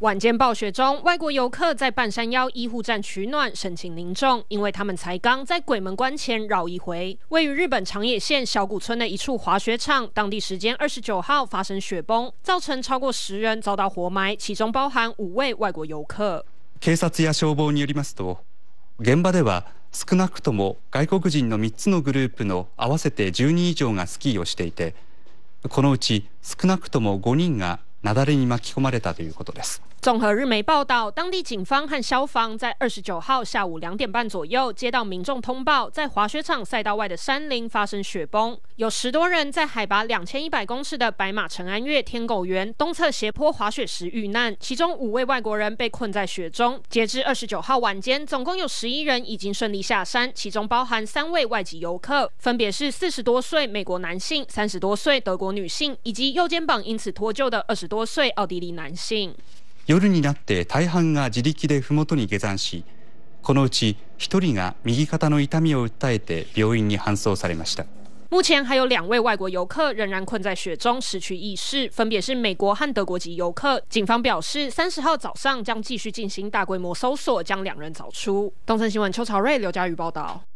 晚间暴雪中，外国游客在半山腰医护站取暖，神情凝重，因为他们才刚在鬼门关前绕一回。位于日本长野县小谷村的一处滑雪场，当地时间29号发生雪崩，造成超过10人遭到活埋，其中包含5位外国游客。 警察や消防によりますと、現場では少なくとも外国人の3つのグループの合わせて10人以上がスキーをしていて、このうち少なくとも5人が雪崩に巻き込まれたということです。 综合日媒报道，当地警方和消防在29号下午2点半左右接到民众通报，在滑雪场赛道外的山林发生雪崩，有10多人在海拔2100公尺的白马陈安岳天狗园东侧斜坡滑雪时遇难，其中5位外国人被困在雪中。截至29号晚间，总共有11人已经顺利下山，其中包含3位外籍游客，分别是40多岁美国男性、30多岁德国女性，以及右肩膀因此脱臼的20多岁奥地利男性。 夜になって大半が自力で麓に下山し、このうち1人が右肩の痛みを訴えて病院に搬送されました。 目前还有2位外国游客仍然困在雪中失去意识，分别是美国和德国籍游客。警方表示，30号早上将继续进行大规模搜索，将2人找出。东森新闻邱朝瑞、刘佳瑜报道。